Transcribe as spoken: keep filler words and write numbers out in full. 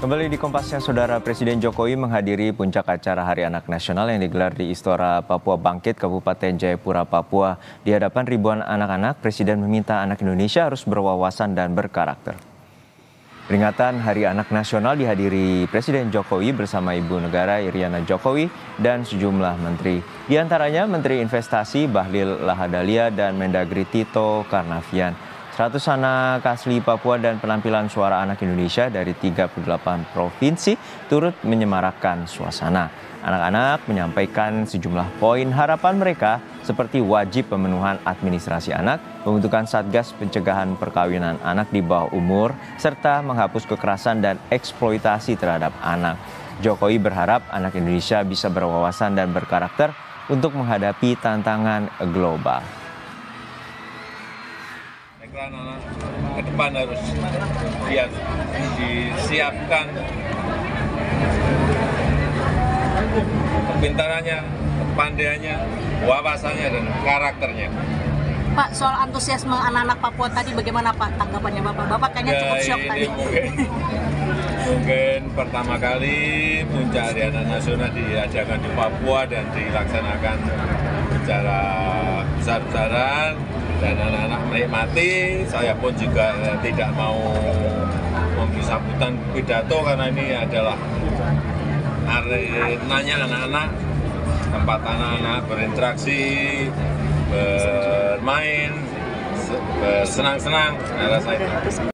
Kembali di Kompasnya, Saudara. Presiden Jokowi menghadiri puncak acara Hari Anak Nasional yang digelar di Istora Papua Bangkit, Kabupaten Jayapura, Papua. Di hadapan ribuan anak-anak, Presiden meminta anak Indonesia harus berwawasan dan berkarakter. Peringatan Hari Anak Nasional dihadiri Presiden Jokowi bersama Ibu Negara Iriana Jokowi dan sejumlah menteri. Di antaranya Menteri Investasi Bahlil Lahadalia dan Mendagri Tito Karnavian. seratus anak asli Papua dan penampilan suara anak Indonesia dari tiga puluh delapan provinsi turut menyemarakkan suasana. Anak-anak menyampaikan sejumlah poin harapan mereka seperti wajib pemenuhan administrasi anak, pembentukan Satgas Pencegahan Perkawinan Anak di bawah umur, serta menghapus kekerasan dan eksploitasi terhadap anak. Jokowi berharap anak Indonesia bisa berwawasan dan berkarakter untuk menghadapi tantangan global. Anak ke depan harus ya, disiapkan kepintarannya, kepandaiannya, wawasannya, dan karakternya. Pak, soal antusiasme anak-anak Papua tadi bagaimana Pak tanggapannya Bapak? Bapak kayaknya ya, cukup syok ini tadi. Mungkin, mungkin pertama kali puncak Hari Anak Nasional diadakan di Papua dan dilaksanakan secara besar-besaran. Dan anak-anak menikmati, saya pun juga tidak mau memberi sambutan pidato karena ini adalah arenanya anak-anak, tempat anak-anak berinteraksi, bermain, bersenang-senang, saya rasa itu.